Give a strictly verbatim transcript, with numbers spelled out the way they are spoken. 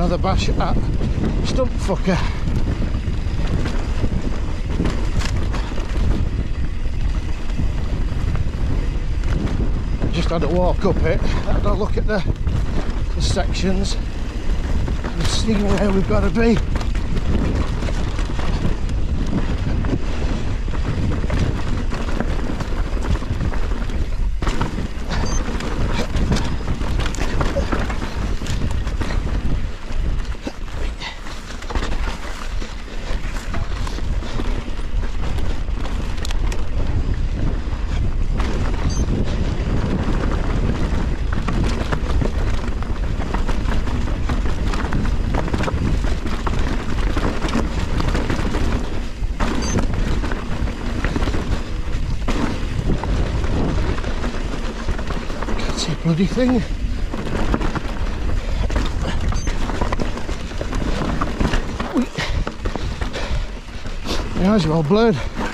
another bash at Stumpf. Just had a walk up it, had a look at the, the sections and see where we've got to be. Bloody thing. My eyes are all blurred.